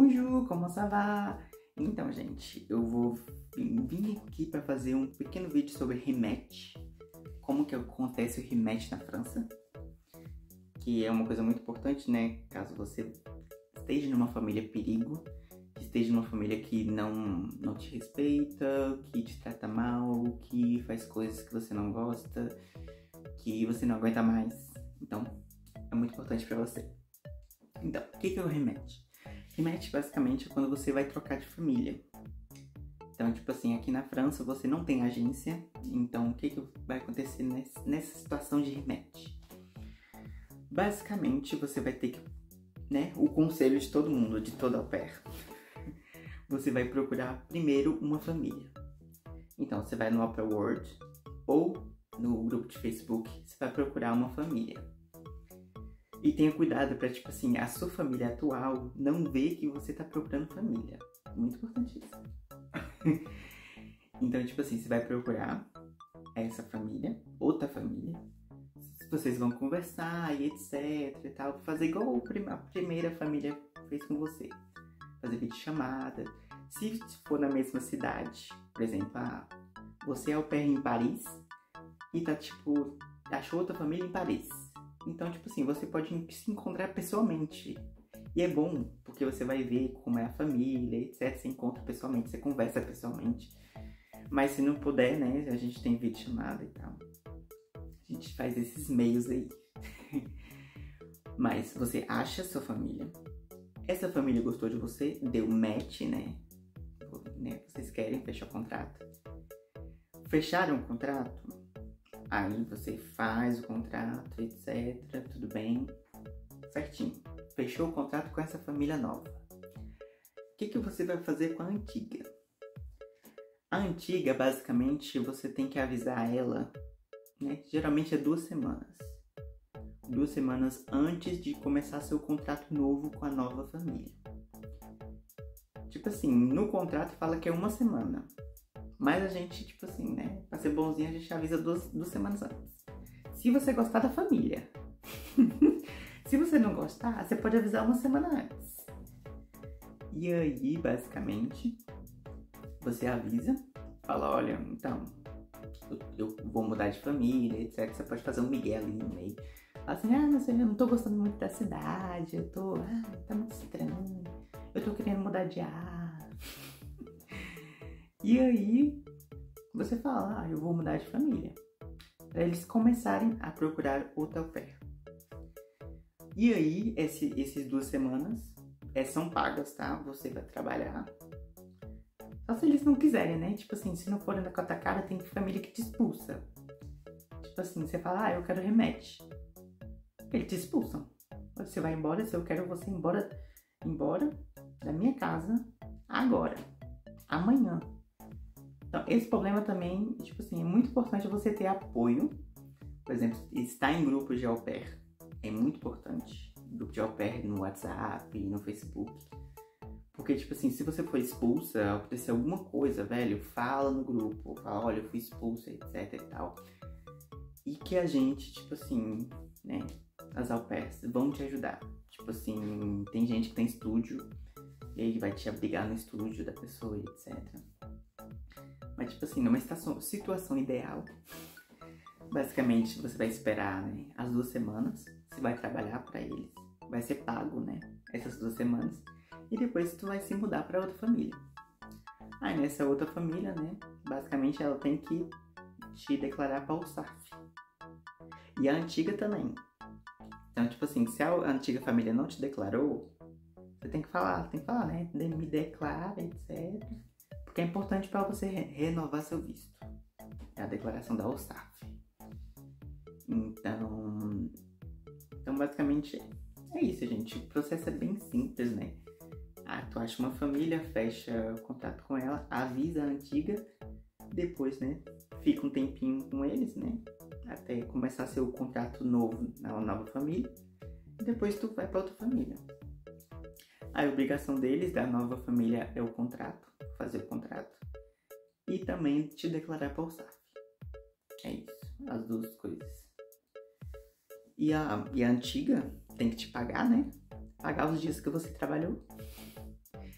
Bonjour, como ça va? Então, gente, eu vou vir aqui para fazer um pequeno vídeo sobre rematch. Como que acontece o rematch na França. Que é uma coisa muito importante, né? Caso você esteja numa família perigo, que esteja numa família que não te respeita, que te trata mal, que faz coisas que você não gosta, que você não aguenta mais. Então, é muito importante para você. Então, o que é o rematch? Rematch basicamente é quando você vai trocar de família. Então, tipo assim, aqui na França você não tem agência, então o que vai acontecer nessa situação de rematch? Basicamente, você vai ter que, né, o conselho de todo mundo, de toda au pair. Você vai procurar primeiro uma família. Então, você vai no Opera World ou no grupo de Facebook, você vai procurar uma família. E tenha cuidado pra, tipo assim, a sua família atual não ver que você tá procurando família. Muito importante isso. Então, tipo assim, você vai procurar essa família, outra família. Vocês vão conversar e etc e tal. Fazer igual a primeira família fez com você. Fazer videochamada. Se for na mesma cidade, por exemplo, você é au pair em Paris e tá, tipo, achou outra família em Paris. Então, tipo assim, você pode se encontrar pessoalmente. E é bom, porque você vai ver como é a família, etc. Você encontra pessoalmente, você conversa pessoalmente. Mas se não puder, né, a gente tem videochamada e tal. A gente faz esses meios aí. Mas você acha sua família. Essa família gostou de você, deu match, né? Vocês querem fechar o contrato. Fecharam o contrato? Aí você faz o contrato, etc. Tudo bem. Certinho. Fechou o contrato com essa família nova. O que você vai fazer com a antiga? A antiga, basicamente, você tem que avisar ela, né? Geralmente é 2 semanas. 2 semanas antes de começar seu contrato novo com a nova família. Tipo assim, no contrato fala que é 1 semana. Mas a gente, tipo assim, né? Pra ser bonzinho, a gente avisa 2 semanas antes. Se você gostar da família. Se você não gostar, você pode avisar 1 semana antes. E aí, basicamente, você avisa. Fala, olha, então, eu vou mudar de família, etc. Você pode fazer um migué ali no meio. Fala assim, mas eu não tô gostando muito da cidade. Tá muito estranho. Eu tô querendo mudar de ar. E aí, você fala, eu vou mudar de família. Para eles começarem a procurar outra au pair. E aí, esses 2 semanas são pagas, tá? Você vai trabalhar. Só se eles não quiserem, né? Tipo assim, se não forem da cota cara, tem família que te expulsa. Tipo assim, você fala, eu quero rematch. Eles te expulsam. Você vai embora, se eu quero você embora da minha casa agora. Amanhã. Então, esse problema também, tipo assim, é muito importante você ter apoio. Por exemplo, estar em grupos de au pair é muito importante. Grupo de au pair no WhatsApp, no Facebook. Porque, tipo assim, se você for expulsa, acontecer alguma coisa, velho, fala no grupo. Fala, olha, eu fui expulsa, etc e tal. E que a gente, tipo assim, né, as au pairs vão te ajudar. Tipo assim, tem gente que tem estúdio, e aí vai te abrigar no estúdio da pessoa, etc. Mas, tipo assim, numa situação ideal, basicamente você vai esperar, né, as 2 semanas, você vai trabalhar pra eles, vai ser pago, né, essas 2 semanas, e depois tu vai se mudar pra outra família. Aí nessa outra família, né, basicamente ela tem que te declarar para o SAF. E a antiga também. Então, tipo assim, se a antiga família não te declarou, você tem que falar, né, me declara, etc. Porque é importante para você renovar seu visto. É a declaração da OSAF. Então basicamente é isso, gente. O processo é bem simples, né? Tu acha uma família, fecha contato com ela, avisa a antiga, depois, né, fica um tempinho com eles, né, até começar seu contrato novo na nova família, e depois tu vai para outra família. A obrigação deles, da nova família, é o contrato, fazer o contrato, e também te declarar para o SAF. É isso, as 2 coisas. E a antiga tem que te pagar, né? Pagar os dias que você trabalhou.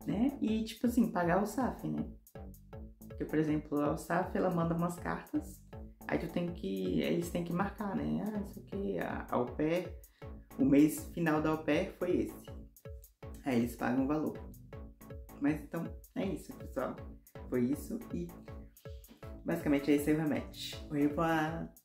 né? E, tipo assim, pagar o SAF, né? Porque, por exemplo, a SAF, ela manda umas cartas, aí eles têm que marcar, né? Ah, isso aqui, a au pair, o mês final da au pair foi esse. Aí eles pagam o valor. Mas então, é isso, pessoal. Foi isso e basicamente esse é o remédio. Au revoir!